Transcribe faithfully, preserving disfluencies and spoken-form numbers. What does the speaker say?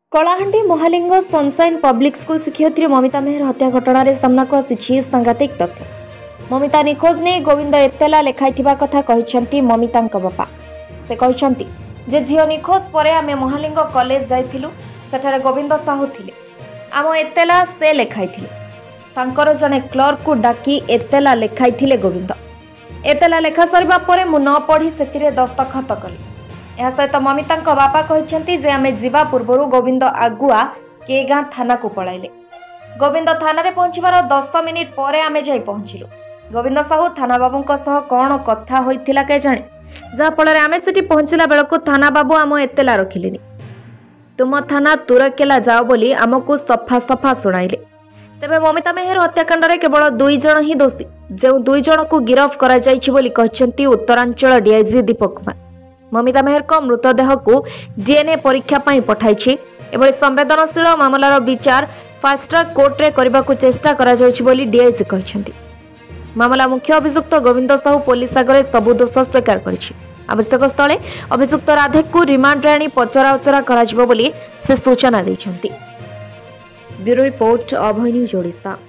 Kalahandi Mahaling sunshine public school शिक्षयित्री ममिता मेहर हत्या घटना रे सामना को आसी सांघातिक तथ्य। ममिता निखोज ने गोविंद एतेला लेखाई कथा कहते ममिता बापा। से कहते जे झील निखोज पर आम महालिंग कॉलेज जाइलु, सेठारे गोविंद साहू थिले। आम एतेला से लेखाई तांकर जने क्लर्क को डाकी एतेला लेखाई गोविंद। एतेला लेखा सरिबा परे मु न पढ़ी सेतिरे दस्तखत कली। यह सहित ममिता बापा कहते जे आमे जीवा पूर्व गोविंद आगुआ के गाँ थाना को पलाइले। गोविंद थाना रे पहुंचबार दस मिनिट पर आमे जाई पहुंचिलु। गोविंद साहू थाना बाबू कौन कथा होइथिला के जाने, जहा फल आमे सेठी पहुंचला बेलको थाना बाबू आम एतेला रखिलेनी। तुम थाना तुरकेला जाओ बोली आमको सफा सफा शुणाइले। तेबे ममिता मेहर हत्याकांड रे केवल दुई जण ही दोषी, जो दुई जण को गिरफ करा जाइछि बोली कहचंती उत्तरांचल डीआईजी दीपक कुमार। ममिता मेहर को मृतदेह को डीएनए परीक्षा पाई पठाइछि। एभली संवेदनशील मामलार विचार फास्ट ट्रैक कोर्ट रे करबा को चेष्टा करा जाइछि बोली डीआईजी कहछंती। मामला मुख्य अभियुक्त गोविंद साहू पुलिस आगे सबु दोष स्वीकार करिछि। आवश्यक स्थले अभियुक्त राधे को रिमांड रे आनी पचरा उचरा करा जिवो बोली से सूचना दैछंती। Bureau report Abhay news Odisha.